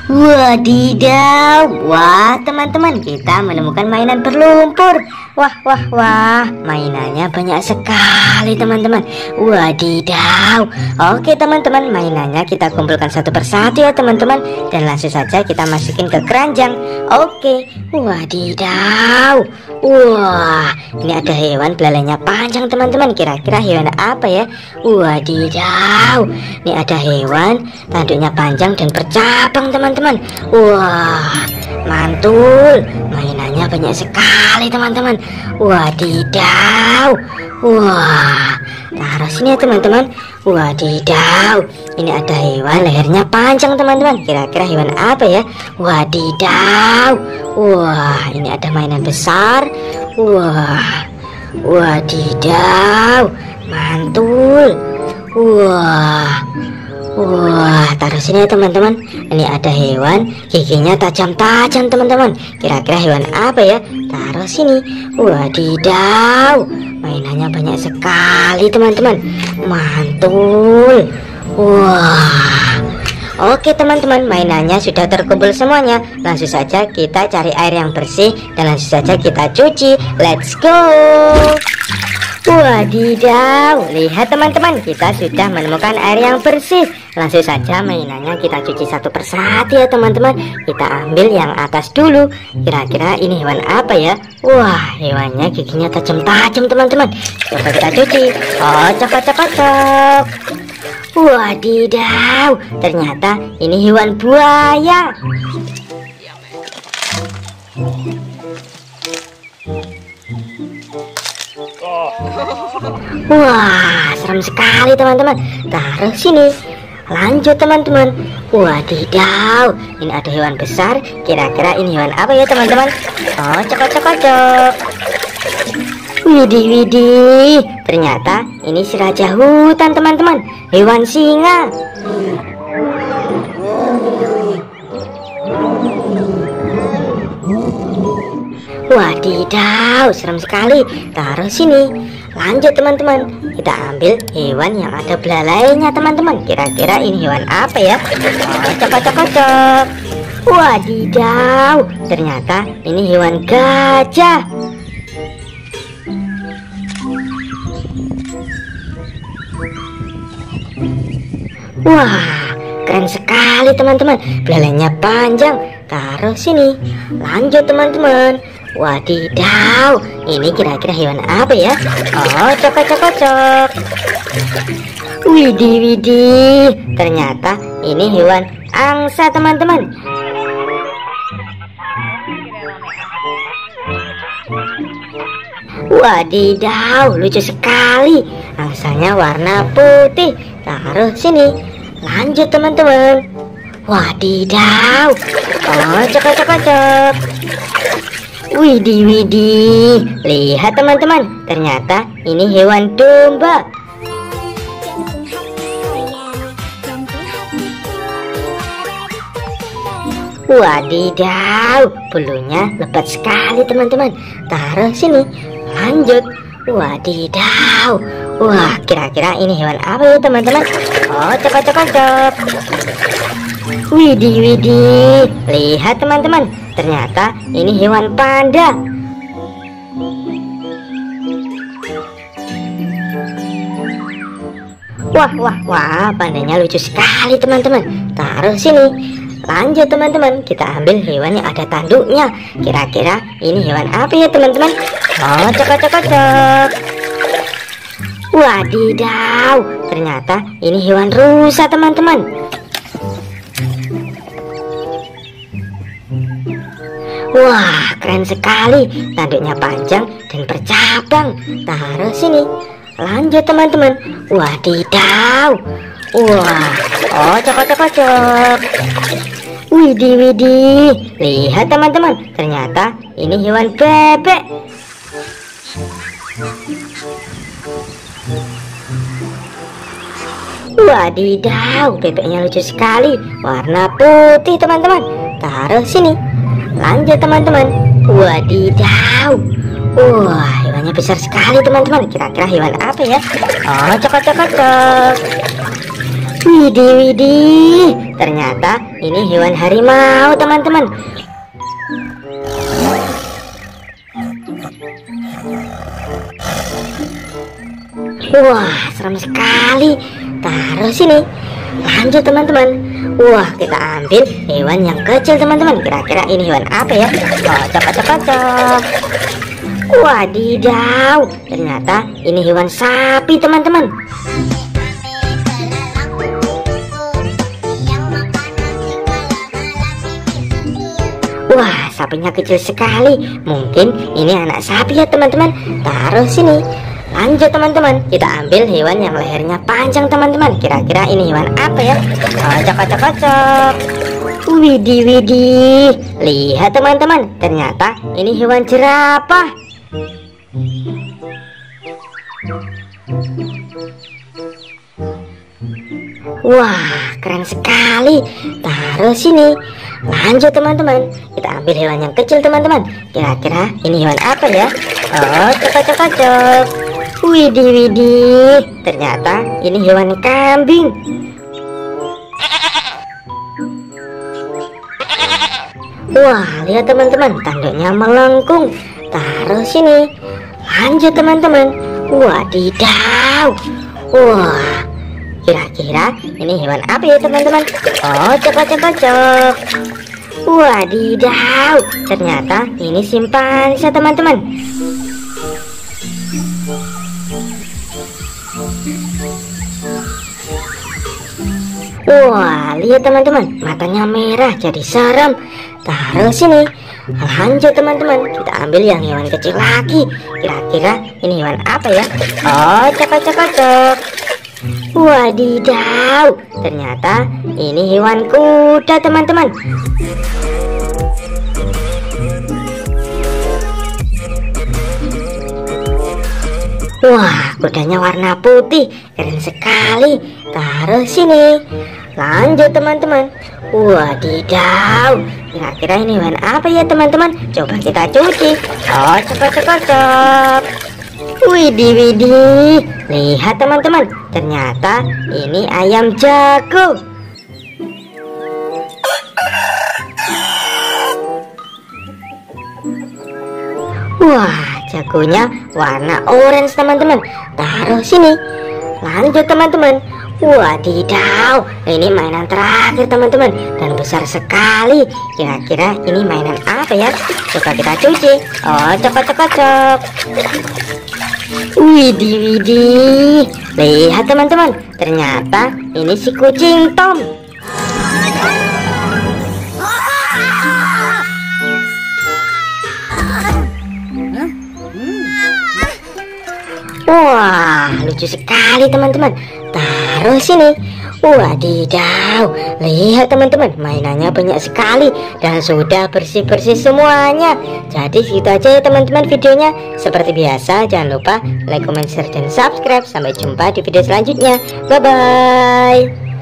Wadidaw, wah teman-teman, kita menemukan mainan berlumpur. Wah, mainannya banyak sekali teman-teman. Wadidaw. Oke teman-teman, mainannya kita kumpulkan satu persatu ya teman-teman, dan langsung saja kita masukin ke keranjang. Oke, wadidaw. Wah, ini ada hewan belalainya panjang teman-teman. Kira-kira hewan apa ya? Wadidaw, ini ada hewan tanduknya panjang dan bercabang teman-teman. Wah, mantul. Mainannya banyak sekali teman-teman. Wadidaw. Wah, taruh sini ya teman-teman. Wadidaw, ini ada hewan lehernya panjang teman-teman. Kira-kira hewan apa ya? Wadidaw. Wah, ini ada mainan besar. Wah, wadidaw, mantul. Wah, taruh sini ya teman-teman. Ini ada hewan giginya tajam-tajam teman-teman. Kira-kira hewan apa ya? Taruh sini. Wadidaw, mainannya banyak sekali teman-teman. Mantul. Wah. Oke teman-teman, mainannya sudah terkumpul semuanya. Langsung saja kita cari air yang bersih dan langsung saja kita cuci. Let's go. Wadidaw, lihat teman-teman, kita sudah menemukan air yang bersih. Langsung saja mainannya kita cuci satu persatu ya teman-teman. Kita ambil yang atas dulu. Kira-kira ini hewan apa ya? Wah, hewannya giginya tajam-tajam teman-teman. Coba kita cuci. Cocok. Wadidaw, ternyata ini hewan buaya. Wah, serem sekali teman-teman. Taruh sini. Lanjut teman-teman. Wadidaw, ini ada hewan besar. Kira-kira ini hewan apa ya teman-teman? Cocok. Widih, ternyata ini si raja hutan teman-teman. Hewan singa. Wadidaw, serem sekali. Taruh sini. Lanjut teman-teman, kita ambil hewan yang ada belalainya teman-teman. Kira-kira ini hewan apa ya? Cocok. Wadidaw, ternyata ini hewan gajah. Wah, keren sekali teman-teman. Belalainya panjang. Taruh sini. Lanjut teman-teman. Wadidaw, ini kira-kira hewan apa ya? Cocok. Widih, ternyata ini hewan angsa teman-teman. Wadidaw, lucu sekali. Angsanya warna putih. Taruh sini. Lanjut teman-teman. Wadidaw. Cocok. Widih, lihat teman-teman, ternyata ini hewan domba. Wadidaw, bulunya lebat sekali teman-teman. Taruh sini. Lanjut. Wadidaw. Wah, kira-kira ini hewan apa ya teman-teman? Cocok. Widih, lihat teman-teman, ternyata ini hewan panda. Wah, pandanya lucu sekali teman-teman. Taruh sini. Lanjut teman-teman, kita ambil hewan yang ada tanduknya. Kira-kira ini hewan apa ya teman-teman? Cocok. Wadidaw, ternyata ini hewan rusa teman-teman. Wah, keren sekali. Tanduknya panjang dan bercabang. Taruh sini. Lanjut teman-teman. Wadidaw. Wah, cocok. Widih, lihat teman-teman, ternyata ini hewan bebek. Wadidaw, bebeknya lucu sekali. Warna putih teman-teman. Taruh sini. Lanjut teman-teman. Wadidaw. Wah, hewannya besar sekali teman-teman. Kira-kira hewan apa ya? Cocok. Widih, widih, ternyata ini hewan harimau teman-teman. Wah, serem sekali. Taruh sini. Lanjut teman-teman. Wah, kita ambil hewan yang kecil teman-teman. Kira-kira ini hewan apa ya? Kocok. Wadidaw, ternyata ini hewan sapi teman-teman. Wah, sapinya kecil sekali. Mungkin ini anak sapi ya teman-teman. Taruh sini. Lanjut teman-teman, kita ambil hewan yang lehernya panjang teman-teman. Kira-kira ini hewan apa ya? Kocok. Widih, widih. Lihat teman-teman, ternyata ini hewan jerapah. Wah, keren sekali. Taruh sini. Lanjut teman-teman, kita ambil hewan yang kecil teman-teman. Kira-kira ini hewan apa ya? Kocok. Widih, widih. Ternyata ini hewan kambing. Wah, lihat teman-teman, tanduknya melengkung. Taruh sini. Lanjut teman-teman. Wadidaw. Wah, kira-kira ini hewan apa ya teman-teman? Kocok. Wadidaw, ternyata ini simpanse teman-teman. Wah, lihat teman-teman, matanya merah jadi serem. Taruh sini. Lanjut teman-teman, kita ambil yang hewan kecil lagi. Kira-kira ini hewan apa ya? Kocok. Wadidaw, ternyata ini hewan kuda teman-teman. Wah, kudanya warna putih, keren sekali. Taruh sini. Lanjut teman-teman. Wadidaw, kira-kira ini hewan apa ya teman-teman? Coba kita cuci. Kocok. Widih, widih. Lihat teman-teman, ternyata ini ayam jago. Wah, jagonya warna orange teman-teman. Taruh sini. Lanjut teman-teman. Wadidaw, ini mainan terakhir teman-teman, dan besar sekali. Kira-kira ini mainan apa ya? Coba kita cuci. Kocok. Widih, widih. Lihat teman-teman, ternyata ini si kucing Tom. Wah, lucu sekali teman-teman. Taruh sini. Wadidaw, lihat teman-teman, mainannya banyak sekali dan sudah bersih-bersih semuanya. Jadi gitu aja ya teman-teman videonya. Seperti biasa, jangan lupa like, comment, share, dan subscribe. Sampai jumpa di video selanjutnya. Bye-bye.